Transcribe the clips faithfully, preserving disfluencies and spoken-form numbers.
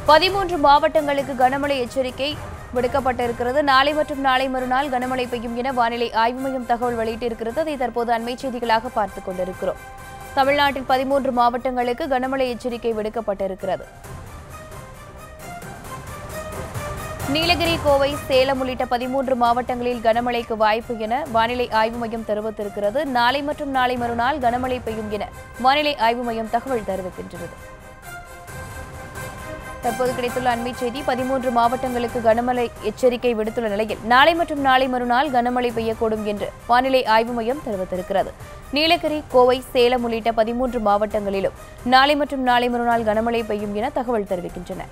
பதிமூன்று மாவட்டங்களுக்கு கனமழை எச்சரிக்கை விடுக்கப்பட்டிருக்கிறது. நாளை மற்றும் நாளை மறுநாள் கனமழை பெய்யும் என வானிலை ஆய்வு மையம் தகவல் வெளியிட்டிருக்கிறது. அதை தற்போது அண்மை செய்திகளாக பார்த்துக் கொண்டிருக்கிறோம். தமிழ்நாட்டில் பதிமூன்று மாவட்டங்களுக்கு கனமழை எச்சரிக்கை விடுக்கப்பட்டிருக்கிறது. நீலகிரி, கோவை, சேலம் உள்ளிட்ட பதிமூன்று மாவட்டங்களில் கனமழைக்கு வாய்ப்பு என வானிலை ஆய்வு மையம் தெரிவித்திருக்கிறது. நாளை மற்றும் நாளை மறுநாள் கனமழை பெய்யும் என வானிலை ஆய்வு மையம் தகவல் தெரிவிக்கின்றது. தற்போது கிடைத்துள்ள அண்மை செய்தி, பதிமூன்று மாவட்டங்களுக்கு கனமழை எச்சரிக்கை விடுத்துள்ள நிலையில் நாளை மற்றும் நாளை மறுநாள் கனமழை பெய்யக்கூடும் என்று வானிலை ஆய்வு மையம் தெரிவித்திருக்கிறது. நீலகிரி, கோவை, சேலம் உள்ளிட்ட பதிமூன்று மாவட்டங்களிலும் நாளை மற்றும் நாளை மறுநாள் கனமழை பெய்யும் என தகவல் தெரிவிக்கின்றன.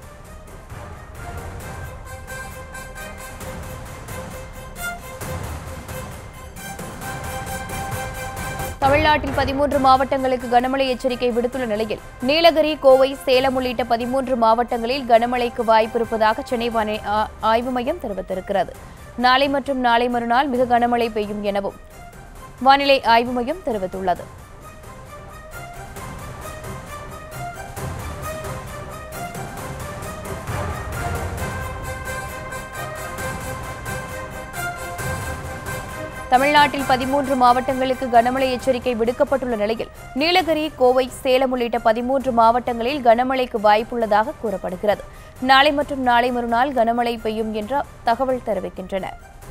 தமிழ்நாட்டில் பதிமூன்று மாவட்டங்களுக்கு கனமழை எச்சரிக்கை விடுத்துள்ள நிலையில் நீலகிரி, கோவை, சேலம் உள்ளிட்ட பதிமூன்று மாவட்டங்களில் கனமழைக்கு வாய்ப்பு இருப்பதாக சென்னை வானிலை ஆய்வு மையம் தெரிவித்திருக்கிறது. நாளை மற்றும் நாளை மறுநாள் மிக கனமழை பெய்யும் எனவும் வானிலை ஆய்வு மையம் தெரிவித்துள்ளது. தமிழ்நாட்டில் பதிமூன்று மாவட்டங்களுக்கு கனமழை எச்சரிக்கை விடுக்கப்பட்டுள்ள நிலையில் நீலகிரி, கோவை, சேலம் உள்ளிட்ட பதிமூன்று மாவட்டங்களில் கனமழைக்கு வாய்ப்புள்ளதாக கூறப்படுகிறது. நாளை மற்றும் நாளை மறுநாள் கனமழை பெய்யும் என்ற தகவல் தெரிவிக்கின்றன.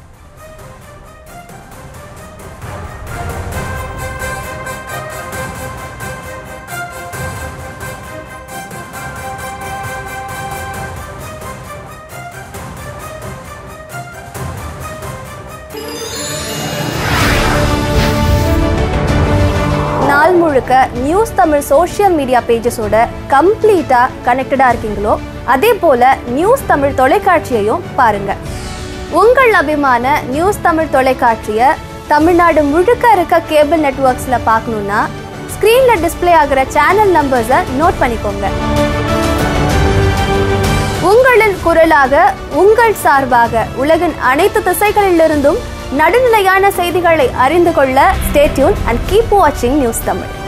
நாள் முழுக்க நியூஸ் தமிழ் சோஷியல் மீடியா பேஜஸோட கம்ப்ளீட்டா கனெக்டடா இருக்கீங்களோ, அதே போல நியூஸ் தமிழ் தொலைக்காட்சியையும் பாருங்க. உங்கள் அபிமான நியூஸ் தமிழ் தொலைக்காட்சியை தமிழ்நாடு முழுக்க இருக்க கேபிள் நெட்வொர்க்ஸ்ல பார்க்கணும்னா ஸ்கிரீன்ல டிஸ்பிளே ஆகிற சேனல் நம்பர்ஸை நோட் பண்ணிக்கோங்க. உங்களின் குரலாக, உங்கள் சார்பாக உலகின் அனைத்து திசைகளிலிருந்தும் நடுநிலையான செய்திகளை அறிந்து கொள்ள ஸ்டே டியூன் அண்ட் கீப் வாட்சிங் நியூஸ் தமிழ்.